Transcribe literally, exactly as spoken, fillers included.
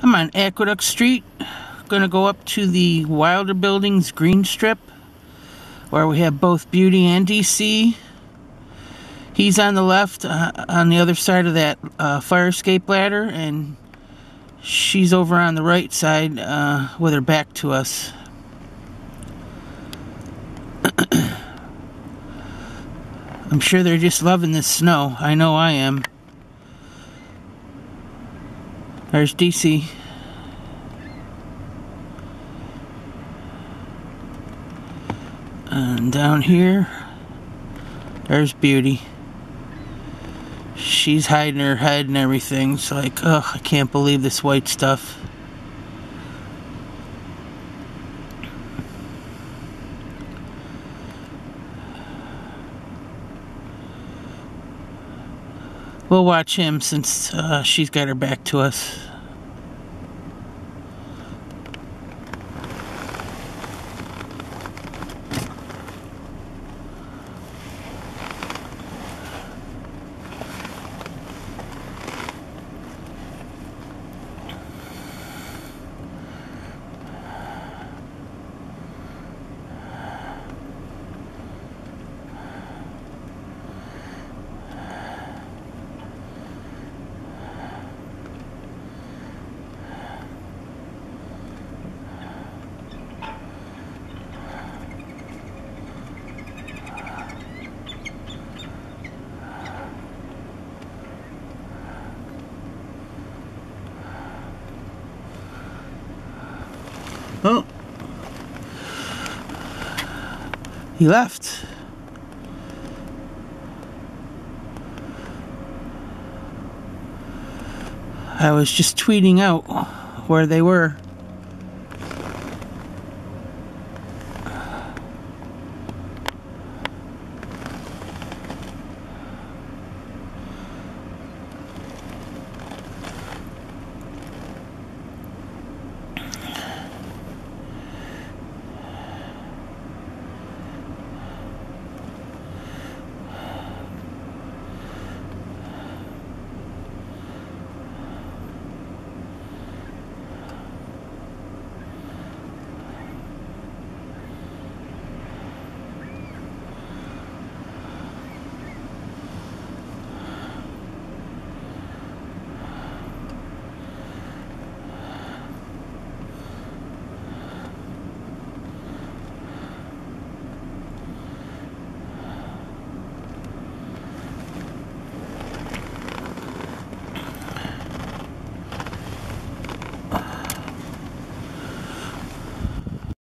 I'm on Aqueduct Street. Gonna go up to the Wilder Buildings green strip where we have both Beauty and D C. He's on the left, uh, on the other side of that uh, fire escape ladder, and she's over on the right side uh, with her back to us. I'm sure they're just loving this snow. I know I am. There's D C. And down here, there's Beauty. She's hiding her head and everything. It's like, oh, I can't believe this white stuff. We'll watch him since uh, she's got her back to us. Oh, he left. I was just tweeting out where they were.